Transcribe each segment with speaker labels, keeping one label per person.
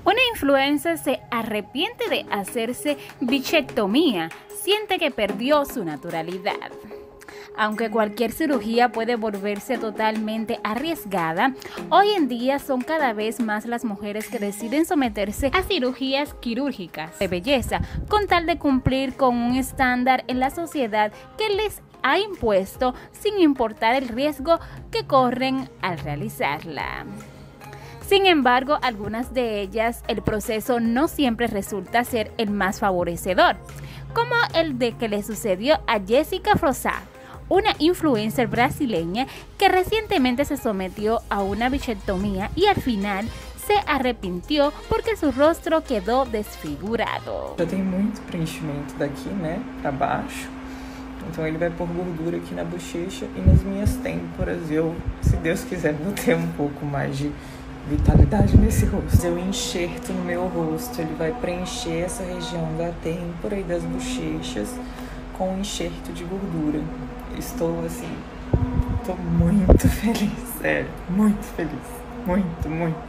Speaker 1: Una influencer se arrepiente de hacerse bichectomía, siente que perdió su naturalidad. Aunque cualquier cirugía puede volverse totalmente arriesgada, hoy en día son cada vez más las mujeres que deciden someterse a cirugías quirúrgicas de belleza con tal de cumplir con un estándar en la sociedad que les ha impuesto sin importar el riesgo que corren al realizarla. Sin embargo, algunas de ellas, el proceso no siempre resulta ser el más favorecedor, como el de que le sucedió a Jessica Frossard, una influencer brasileña que recientemente se sometió a una bichectomía y al final se arrepintió porque su rostro quedó desfigurado.
Speaker 2: Já tem muito preenchimento daqui, né, para baixo. Então ele vai pôr gordura aqui na bochecha e nas minhas têmporas. Eu, se Deus quiser, vou ter um pouco mais de vitalidade nesse rosto. Eu enxerto no meu rosto, ele vai preencher essa região da têmpora e das bochechas com um enxerto de gordura. Estou assim, estou muito feliz, sério, muito feliz, muito.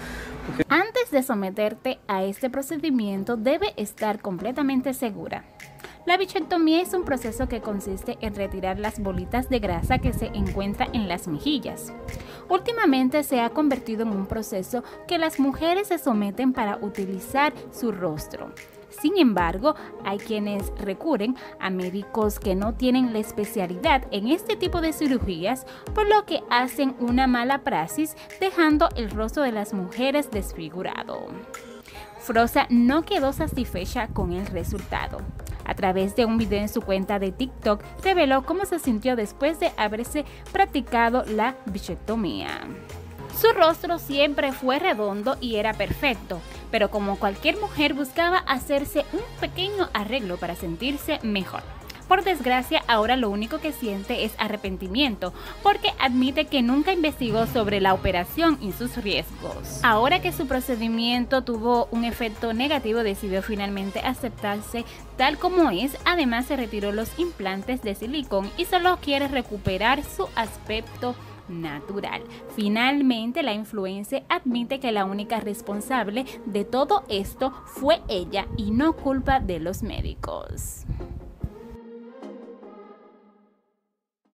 Speaker 1: Antes de someterte a este procedimiento, debe estar completamente segura. La bichectomía es un proceso que consiste en retirar las bolitas de grasa que se encuentran en las mejillas. Últimamente se ha convertido en un proceso que las mujeres se someten para utilizar su rostro. Sin embargo, hay quienes recurren a médicos que no tienen la especialidad en este tipo de cirugías, por lo que hacen una mala praxis, dejando el rostro de las mujeres desfigurado. Frossard no quedó satisfecha con el resultado. A través de un video en su cuenta de TikTok, reveló cómo se sintió después de haberse practicado la bichectomía. Su rostro siempre fue redondo y era perfecto, pero como cualquier mujer buscaba hacerse un pequeño arreglo para sentirse mejor. Por desgracia, ahora lo único que siente es arrepentimiento, porque admite que nunca investigó sobre la operación y sus riesgos. Ahora que su procedimiento tuvo un efecto negativo, decidió finalmente aceptarse tal como es. Además, se retiró los implantes de silicón y solo quiere recuperar su aspecto natural. Finalmente, la influencer admite que la única responsable de todo esto fue ella y no culpa de los médicos.